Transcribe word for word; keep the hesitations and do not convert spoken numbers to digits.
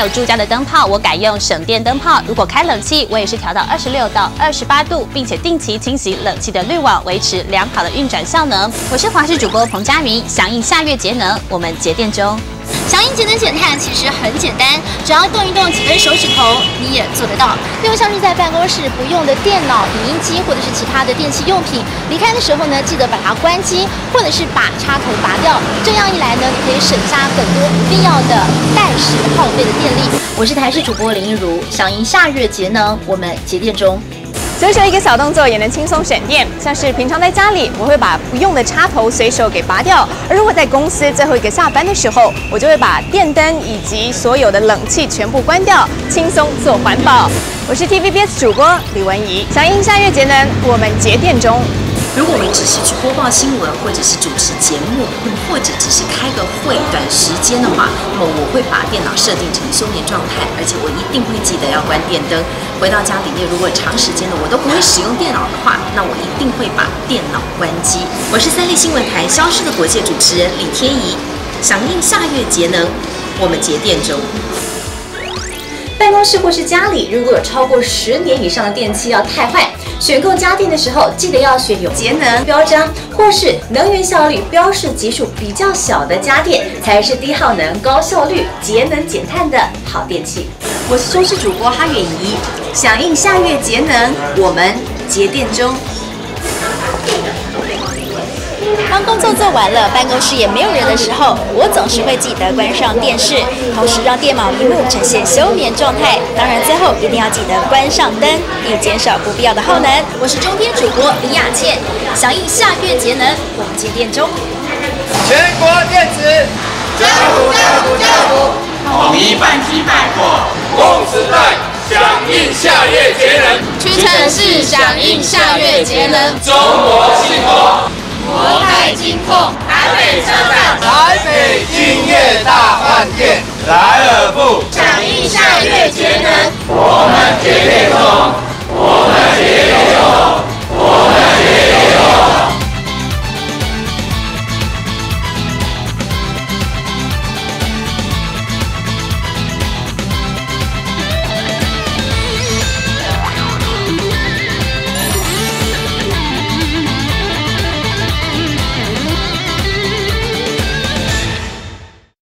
有住家的灯泡，我改用省电灯泡。如果开冷气，我也是调到二十六到二十八度，并且定期清洗冷气的滤网，维持良好的运转效能。我是华视主播彭佳云，响应下月节能，我们节电中。 响应节能减碳其实很简单，只要动一动几根手指头，你也做得到。例如像是在办公室不用的电脑、影音机或者是其他的电器用品，离开的时候呢，记得把它关机，或者是把插头拔掉。这样一来呢，你可以省下很多不必要的待时耗费的电力。我是台视主播林一如，响应下月节能，我们节电中。 随手一个小动作也能轻松省电，像是平常在家里，我会把不用的插头随手给拔掉；而如果在公司最后一个下班的时候，我就会把电灯以及所有的冷气全部关掉，轻松做环保。我是 T V B S 主播李文怡，响应下月节能，我们节电中。 如果我们只是去播报新闻，或者是主持节目，或者只是开个会，短时间的话，那么我会把电脑设定成休眠状态，而且我一定会记得要关电灯。回到家里面，如果长时间的我都不会使用电脑的话，那我一定会把电脑关机。我是三立新闻台消失的国界主持人李天怡，响应下月节能，我们节电中。 办公室或是家里，如果有超过十年以上的电器要汰换，选购家电的时候，记得要选有节能标章或是能源效率标示级数比较小的家电，才是低耗能、高效率、节能减碳的好电器。我是收视主播哈远怡，响应下月节能，我们节电中。 当工作做完了，办公室也没有人的时候，我总是会记得关上电视，同时让电脑屏幕呈现休眠状态。当然，最后一定要记得关上灯，以减少不必要的耗能。我是中天主播李雅倩，响应下月节能，我们节电中。 全国电子，加油加油加油！ 统一反击百货，共时代，响应下月节能。 屈臣氏响应下月节能。 中国信托。 国泰金控、台北车站、 台北君悦大饭店、莱尔富， 响应下月节能， 我们节电中，我们节电中。